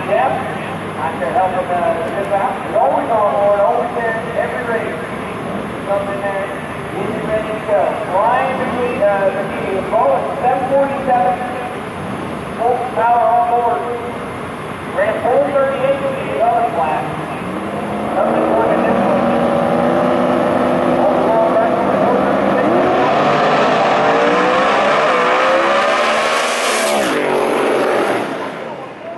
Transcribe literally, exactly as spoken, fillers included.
Jeff. I'm there helping uh, Jeff out. He's always on board, always there, every race. Comes in there, he's ready to go. Ryan between uh, the ball is seven forty-seven. Full power on board. Ran four thirty-eight in the other class. Nothing more than